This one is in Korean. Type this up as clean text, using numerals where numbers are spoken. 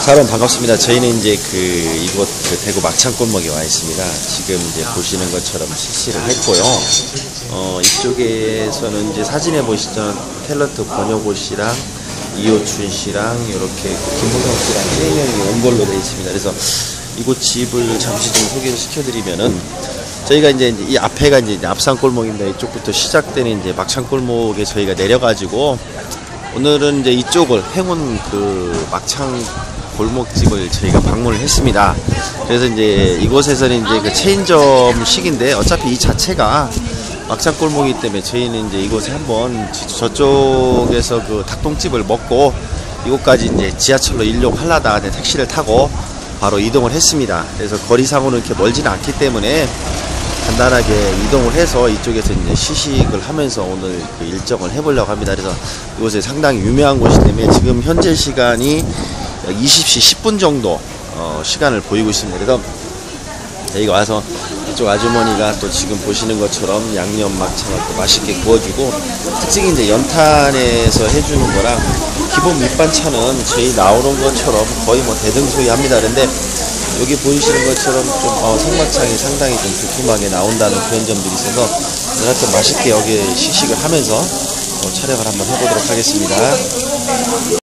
여러분 반갑습니다. 저희는 이제 이곳 대구 막창골목에 와 있습니다. 지금 이제 보시는 것처럼 실시를 했고요. 이쪽에서는 이제 사진에 보시던 탤런트 권혁호 씨랑 이호춘 씨랑 이렇게 김호성 씨랑 3명이 온 걸로 되어 있습니다. 그래서 이곳 집을 잠시 좀 소개를 시켜드리면은, 저희가 이제 이 앞에가 이제 앞산골목입니다. 이쪽부터 시작되는 이제 막창골목에 저희가 내려가지고 오늘은 이제 이쪽을 행운 막창 골목집을 저희가 방문을 했습니다. 그래서 이제 이곳에서는 이제 체인점식인데, 어차피 이 자체가 막창골목이기 때문에 저희는 이제 이곳에 한번 저쪽에서 닭똥집을 먹고 이곳까지 이제 지하철로 이용하려다가 택시를 타고 바로 이동을 했습니다. 그래서 거리상으로는 이렇게 멀지는 않기 때문에 간단하게 이동을 해서 이쪽에서 이제 시식을 하면서 오늘 일정을 해보려고 합니다. 그래서 이곳에 상당히 유명한 곳이기 때문에 지금 현재 시간이 20시 10분 정도 시간을 보이고 있습니다. 그래서 저희가 와서 이쪽 아주머니가 또 지금 보시는 것처럼 양념 막창을 또 맛있게 구워주고, 특징이 이제 연탄에서 해주는 거랑 기본 밑반찬은 저희 나오는 것처럼 거의 대등소이합니다. 그런데 여기 보이시는 것처럼 좀 생막창이 상당히 좀 두툼하게 나온다는 그런 점들이 있어서 하여튼 맛있게 여기 시식을 하면서 촬영을 한번 해보도록 하겠습니다.